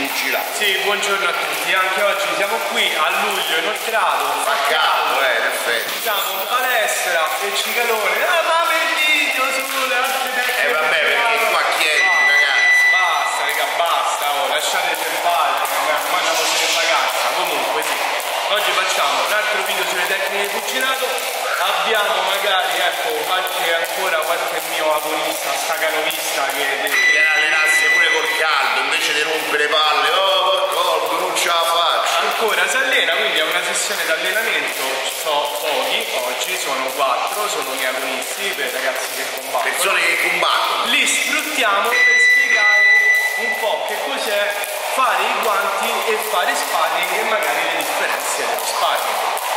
vigilato. Sì, buongiorno a tutti, anche oggi siamo qui a luglio inoltrato. Fa caldo, in effetti. Siamo in palestra e ci calore. Ah, ma per video sulle altre tecniche. Vabbè, perché qua chiedi, ragazzi. Basta, raga, basta, oh, lasciate in pace, mandiamo solo in vacanza. Comunque sì, oggi facciamo un altro video sulle tecniche di pugilato. Abbiamo magari, ecco, qualche mio agonista, stacanovista che Viene a allenarsi pure col caldo, invece di rompere le palle, colgo, non ce la faccio. ancora si allena, quindi è una sessione di allenamento. Ci sono pochi, oggi sono 4, sono miei agonisti, per ragazzi che combattono. Persone che combattono. Li sfruttiamo per spiegare un po' che cos'è fare i guanti e fare sparring e magari le differenze dello sparring.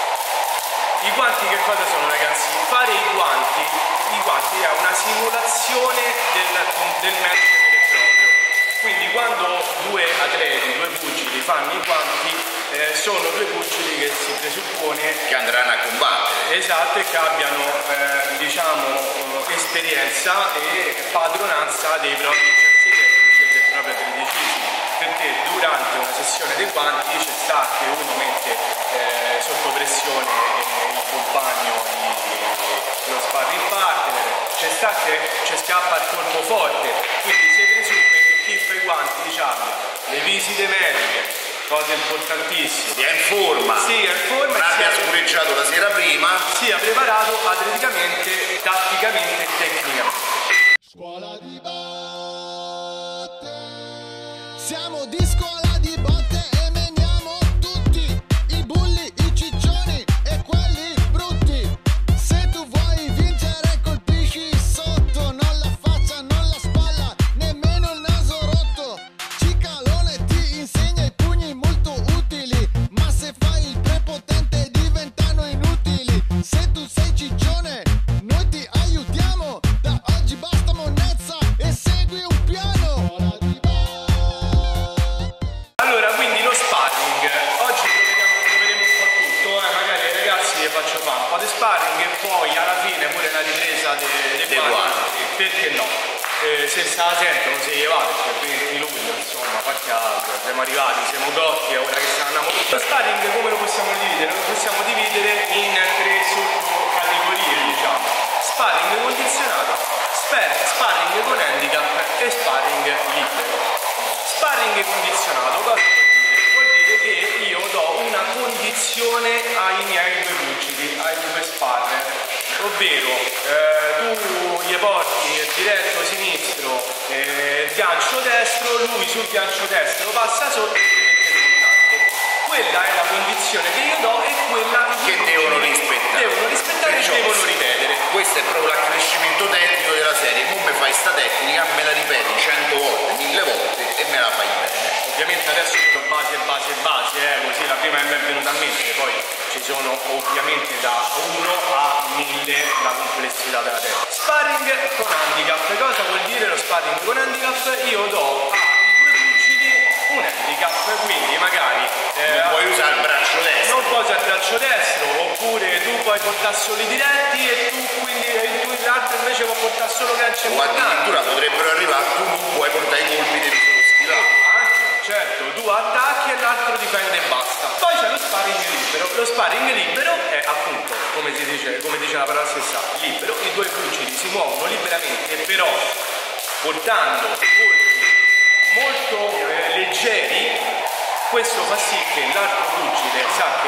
I guanti che cosa sono, ragazzi? Fare i guanti è una simulazione del match vero e proprio. Quindi quando due atleti, due pugili fanno i guanti, sono due pugili che si presuppone Che andranno a combattere. esatto, e che abbiano diciamo esperienza e padronanza dei propri esercizi tecnici e del proprio atletismo, perché durante una sessione dei guanti c'è sta che uno mette sotto pressione il compagno lo sparring partner, c'è sta che ci scappa il colpo forte, quindi si presume che chi fa i guanti abbia le visite mediche, cose importantissime, Sia in forma. sia in forma, Non abbia scureggiato la sera prima. sia preparato atleticamente, tatticamente e tecnicamente. Scuola di botte. Siamo di scuola di botte e meniamo tutti i bulli, i ciccioni e quelli brutti. Se tu vuoi vincere colpisci sotto, non la faccia, non la spalla, nemmeno il naso rotto. Cicalone ti insegna i pugni molto utili, ma se fai il prepotente diventano inutili. Se tu sei ciccione noi ti aiutiamo, da oggi basta monnezza e segui un piano. Allora, quindi lo sparring, oggi proveremo un po' tutto, magari ai ragazzi vi faccio fare un po' di sparring e poi alla fine pure la ripresa dei guanti, perché no? Se se la sentono, se gli va, perché il 20 luglio, insomma, qualche altro, siamo arrivati, siamo cotti, ora che stanno a morire. Lo sparring come lo possiamo dividere? Lo possiamo dividere in 3 sottocategorie, diciamo. Sparring condizionato, sparring con handicap e sparring libero. Sparring condizionato, cosa vuol dire? Vuol dire che io do una condizione ai miei due pugili, ai due sparrer, ovvero tu gli porti il diretto sinistro, il gancio destro, lui sul gancio destro passa sotto e ti mette il montante. Quella è la condizione che io do e quella Che devono rispettare. Devono rispettare Perciò e devono ripetere. Questo è proprio l'accrescimento tecnico della serie. Come fai sta tecnica, me la ripeti 100 volte, 1000 volte e me la fai bene. Ovviamente adesso io base, così la prima che mi è venuta a mente, poi ci sono ovviamente da 1 a 1000 la complessità della tecnica. Sparring con handicap, cosa vuol dire lo sparring con handicap? Io do ai due pugili un handicap, quindi magari Non puoi usare il braccio destro. non puoi usare il braccio destro, oppure tu puoi portare solo i diretti e tu quindi l'altro invece può portare solo ganci e O montanti. addirittura potrebbero arrivare, tu non puoi portare i colpi devi solo schivare. Anche, certo, tu attacchi e l'altro difende e basta. Poi c'è lo sparring libero. Lo sparring libero è appunto, come dice la parola stessa, libero. I due pugili si muovono liberamente, però portando colpi molto leggeri. Questo fa sì che l'altro pugile sa che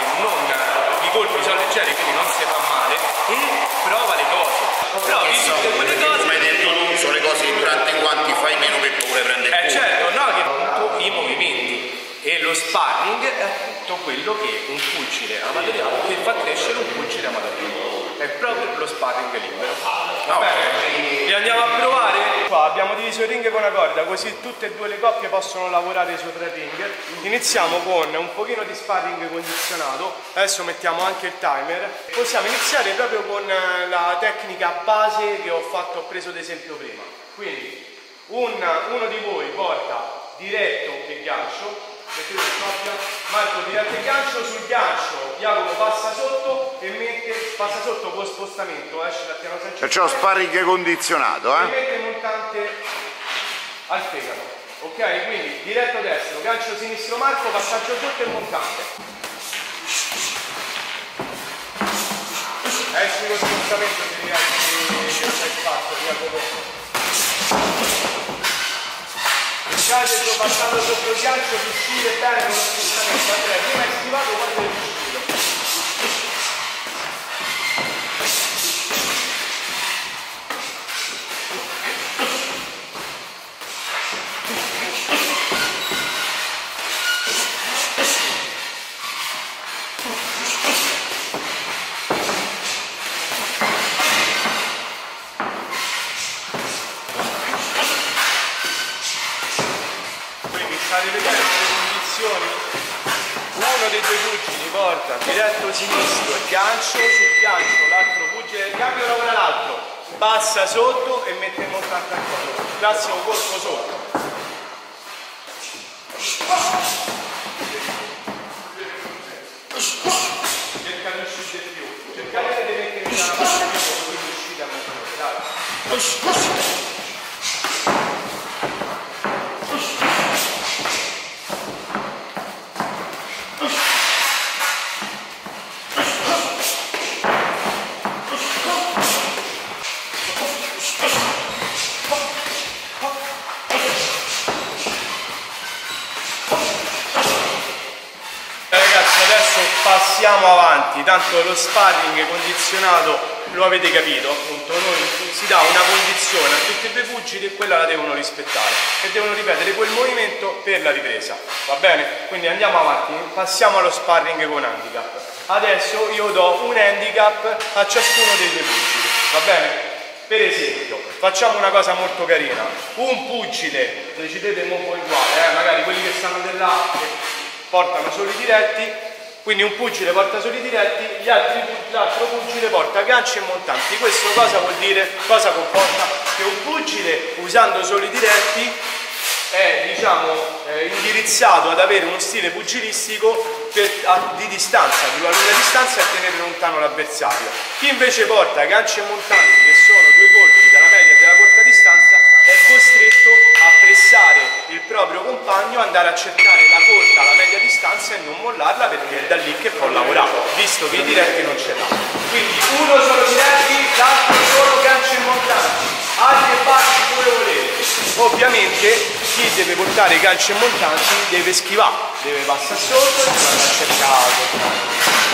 i colpi sono leggeri, quindi non si fa male e prova le cose. Provi tutte quelle cose. Come hai detto tu, sono le cose che durante i guanti fai meno per paura prendere il Certo, no, che appunto i movimenti e lo sparring è appunto quello che un pugile amatoriale che fa crescere un pugile amatoriale. È proprio lo sparring libero. Va bene? Li andiamo a provare? Qua abbiamo diviso il ring con una corda, così tutte e due le coppie possono lavorare sopra il ring. Iniziamo con un pochino di sparring condizionato, adesso mettiamo anche il timer. Possiamo iniziare proprio con la tecnica base che ho preso ad esempio prima. Quindi uno di voi porta diretto il gancio, mettete in coppia, Marco diretto il gancio, sul gancio Jacopo passa sotto e passa sotto con spostamento, esce dal piano sancito. Perciò sparring condizionato, E mette il montante al fegato. ok? Quindi diretto destro, gancio sinistro Marco, passaggio sotto e montante. Esci lo spostamento che c'è fatto, via poco. Cercate passando sotto il gancio di uscire bene con lo spostamento. Andrea, prima è schivato, poi devi uscire. State vedendo le condizioni? Uno dei due pugili porta diretto sinistro il gancio, sul gancio l'altro pugile del cambio lavora l'altro, passa sotto e mette il montante al collo, classico corpo sotto. Cerca di uscire di più, cercate di mettermi dalla parte di sotto, quindi uscite a mettere, dai. Adesso passiamo avanti, tanto lo sparring condizionato lo avete capito, appunto, noi si dà una condizione a tutti e due i pugili e quella la devono rispettare e devono ripetere quel movimento per la ripresa, va bene? Quindi andiamo avanti, passiamo allo sparring con handicap. Adesso io do un handicap a ciascuno dei due pugili, va bene? Per esempio, facciamo una cosa molto carina, un pugile, decidete un po' uguale, magari quelli che stanno di là portano solo i diretti, quindi un pugile porta solo i diretti, l'altro pugile porta ganci e montanti. Questo cosa vuol dire? Cosa comporta? Che un pugile usando solo i diretti è, diciamo, indirizzato ad avere uno stile pugilistico di distanza, di una lunga distanza e a tenere lontano l'avversario. Chi invece porta ganci e montanti, che sono due colpi dalla media e della corta distanza, è costretto a pressare il proprio compagno, andare a cercare la corta, la media distanza e non mollarla, perché è da lì che può lavorare, visto che i diretti non ce l'ha. Quindi uno solo diretti, l'altro solo ganci e montanti, alti e bassi come volete. Ovviamente chi deve portare i ganci e montanti deve schivare, deve passare sotto e andare a cercare.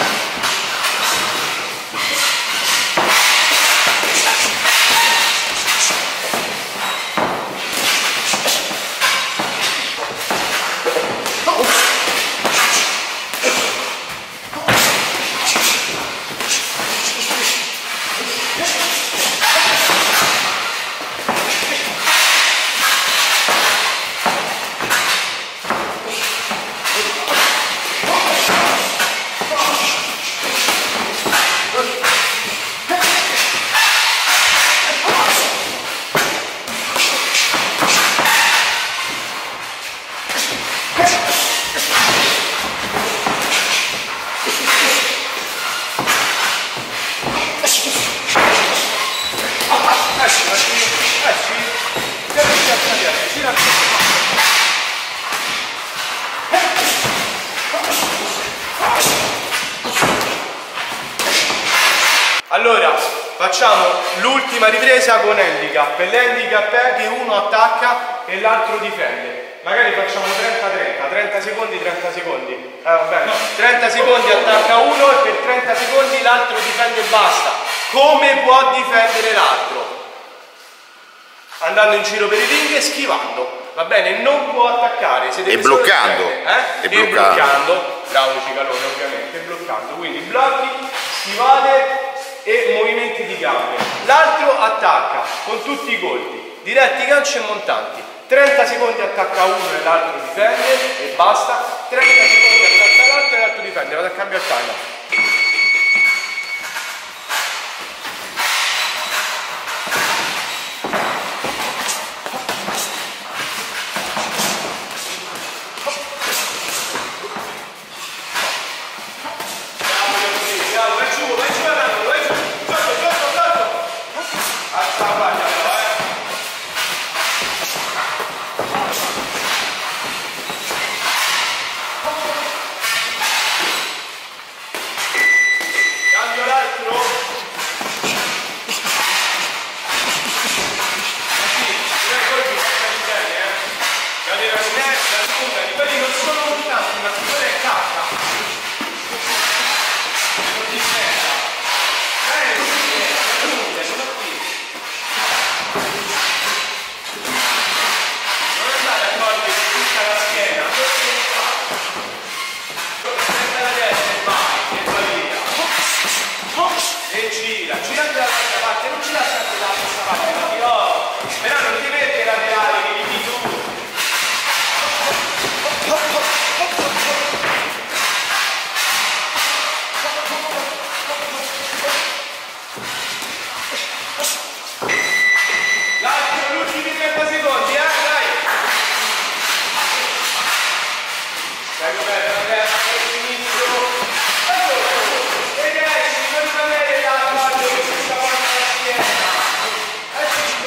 Allora, facciamo l'ultima ripresa con handicap. L'handicap è che uno attacca e l'altro difende. Magari facciamo 30-30, 30 secondi, 30 secondi. Va bene. 30 secondi attacca uno e per 30 secondi l'altro difende e basta. Come può difendere l'altro? Andando in giro per i ring e schivando. Va bene? Non può attaccare. Se deve e bloccando. E bloccando. Bravo Cicalone, ovviamente. Bloccando. Quindi blocchi, schivate e movimenti di gambe. L'altro attacca con tutti i colpi, diretti, ganci e montanti. 30 secondi attacca uno e l'altro difende e basta. 30 secondi attacca l'altro e l'altro difende. Vado a cambiare il timer.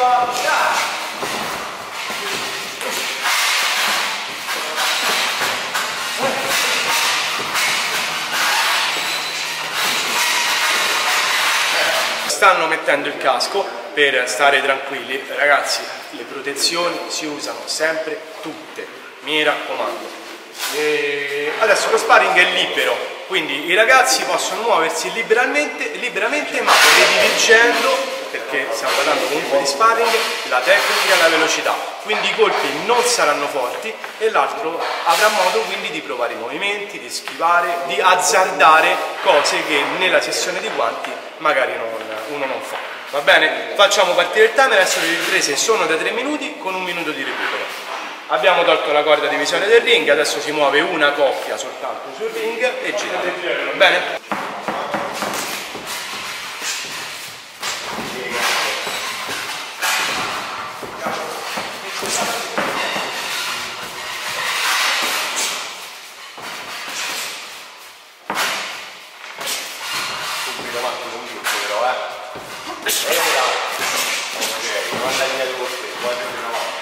qua, dai! Stanno mettendo il casco per stare tranquilli. Ragazzi, le protezioni si usano sempre tutte, mi raccomando. E adesso lo sparring è libero, quindi i ragazzi possono muoversi liberamente, ma prediligendo, perché stiamo parlando comunque di sparring, la tecnica e la velocità. Quindi i colpi non saranno forti e l'altro avrà modo quindi di provare i movimenti, di schivare, di azzardare cose che nella sessione di guanti magari uno non fa. Va bene? Facciamo partire il timer, adesso le riprese sono da 3 minuti con 1 minuto di recupero. Abbiamo tolto la corda di visione del ring, adesso si muove una coppia soltanto sul ring e gira. Va bene? Subito avanti con tutto però, E ora, ok, non la linea di corte, guarda più in avanti,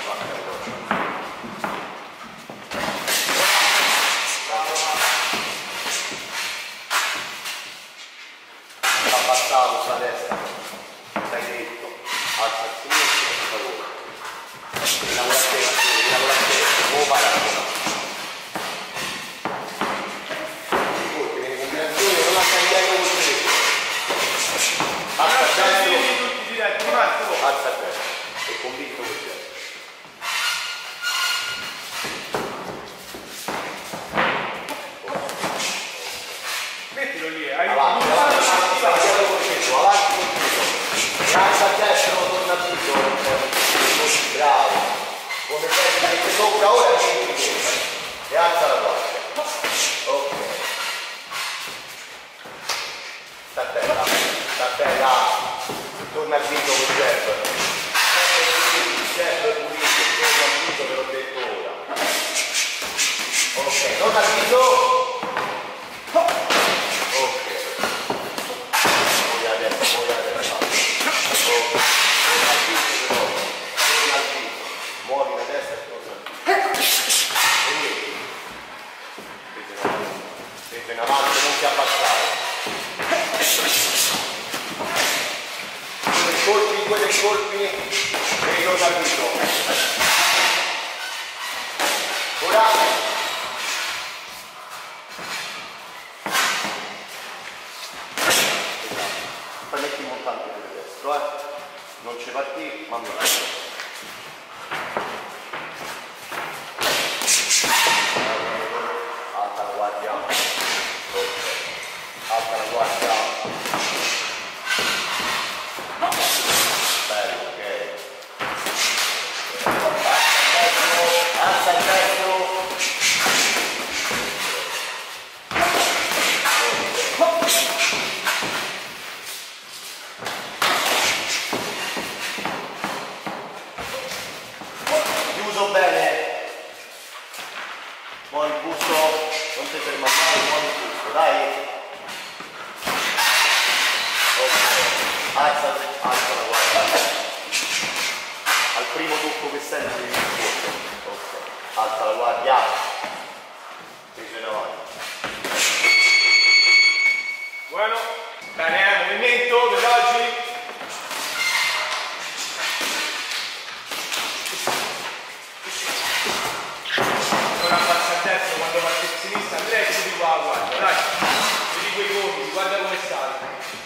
abbassato sulla destra, stai dritto, alza a sinistra, per favore. Lavora a te, nuovo paragono. Non la stai dietro con te. Alza a destra. Tutti diretti, Marco. Alza a destra. Sei convinto così. Mettilo lì, hai Avanti, avanti, avanti con tutto. E alza a destra, torna tutto. Bravo. Come fai che tocca ora e alza la guardia. Ok. Sta bella. Torna al dito con Jeff. Jeff è pulito, torna al dito, ve l'ho detto ora. Ok, torna al dito. Muovi la testa e torna al dito. Presa in avanti, non ti abbassare. Due dei colpi e ritorna al dito. Ora poi metti il montante per il destro, non ci parti, ma non alta la guardia, alta la guardia, bello, ok, alza il destro, chiuso bene. Buon busto, non ti ferma mai, buon busto, dai. Ok, alza la guardia. Al primo tocco che senti devi correre. Ok, alza la guardia. Preso in avanti. Buono, bene, movimento, veloci. Ora passa a destra, quando parte a sinistra, Andrea, chiudi qua, guarda, dai, vedi quei gomiti, guarda come stai.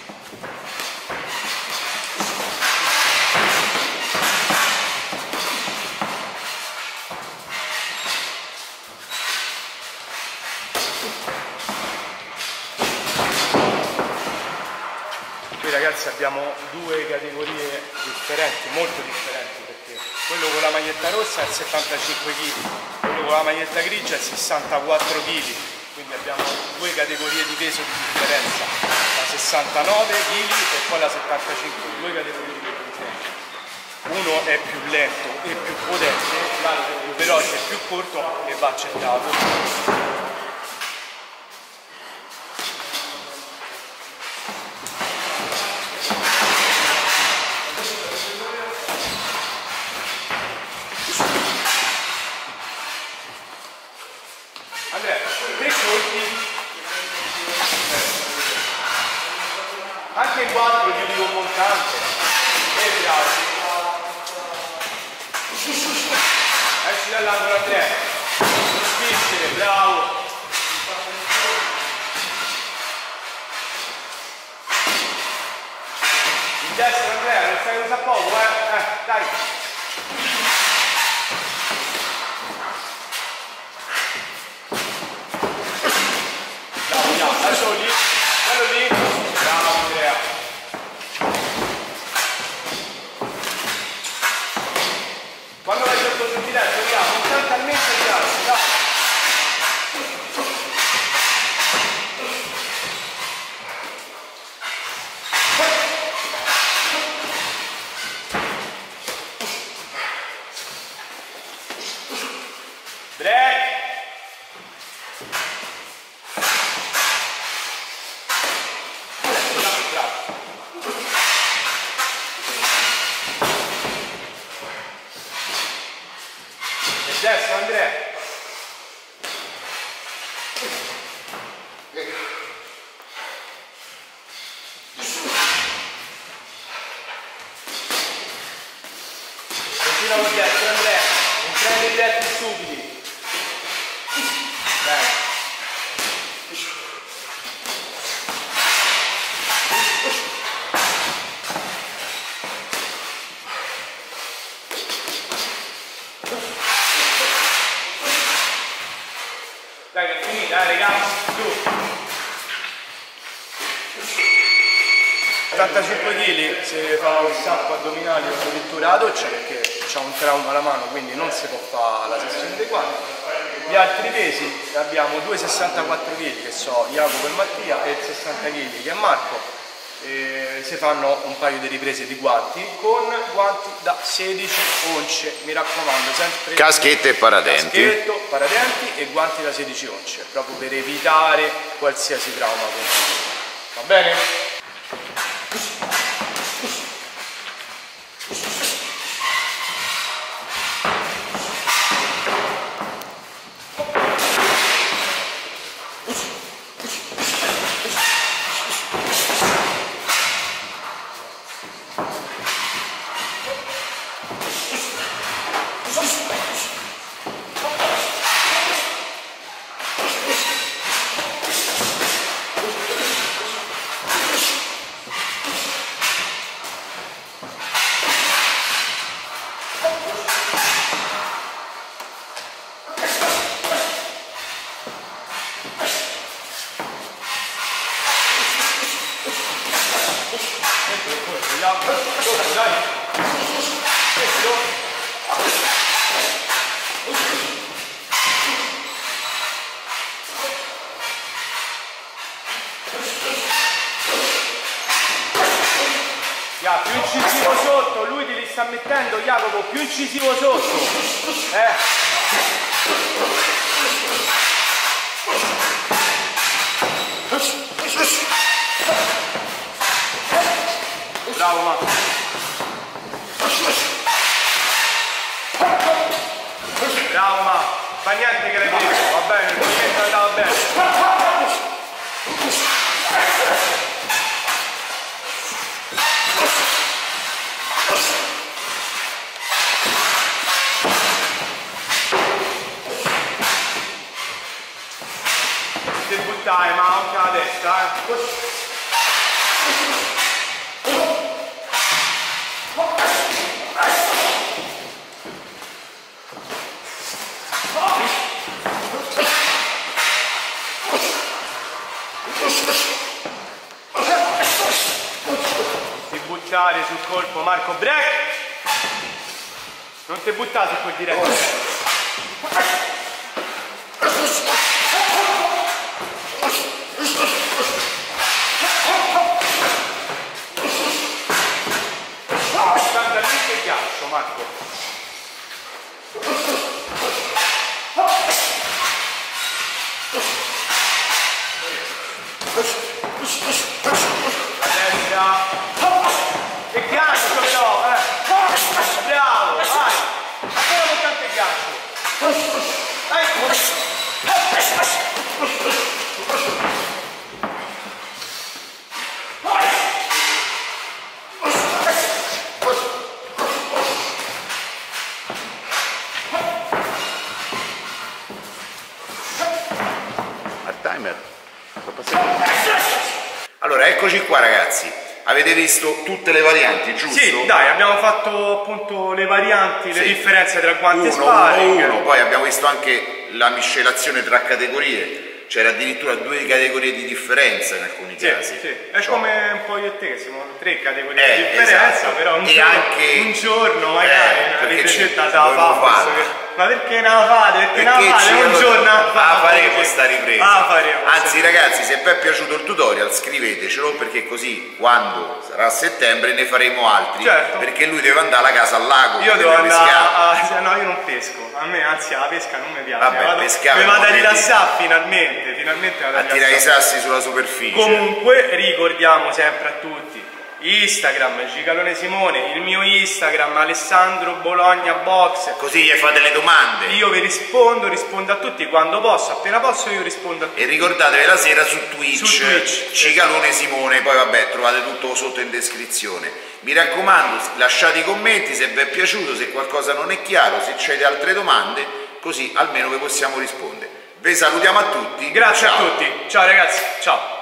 Qui ragazzi abbiamo due categorie differenti, molto differenti, perché quello con la maglietta rossa è 75 kg, quello con la maglietta grigia è 64 kg, quindi abbiamo due categorie di peso di differenza, la 69 kg e poi la 75, due categorie di peso differenti. Uno è più lento e più potente, l'altro è più veloce e più corto e va accettato. Esci dall'angolo Andrea. Spingere, bravo. In destra Andrea, non stai usa poco, dai. Bravo, lascialo lì, quello lì. Bravo Andrea. Quando vai sotto sul diretto, andiamo talmente grazie, dai. Break. Destra Andrea. Continua con destra Andrea, non prendi diretti subiti. Dai. Dai che è finita, ragazzi, giù. 85 kg se fa un sacco addominali o addirittura la doccia perché c'ha un trauma alla mano, quindi non si può fare la sessione dei quadri. Gli altri pesi abbiamo 2,64 kg che so Jacopo e Mattia e 60 kg che è Marco. Si fanno un paio di riprese di guanti con guanti da 16 once, mi raccomando, sempre caschetto e paradenti. Caschetto, paradenti e guanti da 16 once, proprio per evitare qualsiasi trauma continuo. Va bene? Più incisivo sotto, lui te li sta mettendo, Jacopo, più incisivo sotto. Bravo Marco. Bravo Marco, fa niente che l'hai detto, va bene, il movimento andava bene. Ti buttare, ma anche la testa, Ti buttare sul colpo, Marco, break! Non ti buttare su quel diretto. Marco. Destra. E gancio però, Bravo, vai. Ancora con tanto il gancio. Dai. Allora, eccoci qua ragazzi, avete visto tutte le varianti, giusto? Sì, dai, abbiamo fatto appunto le varianti, le Sì. differenze tra guanti e Uno, sparring. poi abbiamo visto anche la miscelazione tra categorie, c'era addirittura 2 categorie di differenza in alcuni Sì, casi. sì. È Cioè, come un po' io e te che siamo 3 categorie di differenza, esatto. però un E giorno, anche- un giorno magari una perché ripresa ci la dovevo fa. farla. Ma perché non la fate? Perché non la fate? Un giorno la faremo sta ripresa. faremo. Anzi ragazzi, se vi è piaciuto il tutorial scrivetecelo, perché così quando sarà a settembre ne faremo altri. Certo. Perché lui deve andare alla casa al lago. Io devo deve andare pescare. no, io non pesco, a me anzi la pesca non mi piace. Vabbè, pescare mi vado a non è rilassare finalmente vado A tirare i sassi sulla superficie. Comunque ricordiamo sempre a tutti Instagram Gicalone Simone, il mio Instagram Alessandro Bologna Box. Così gli fate le domande. Io vi rispondo a tutti quando posso, appena posso io rispondo a tutti. E ricordatevi la sera su Twitch, Su Twitch, Cicalone Simone, poi vabbè trovate tutto sotto in descrizione. Mi raccomando, lasciate i commenti se vi è piaciuto, se qualcosa non è chiaro, se avete altre domande, così almeno vi possiamo rispondere. Vi salutiamo a tutti. Grazie Ciao. a tutti, ciao ragazzi, ciao.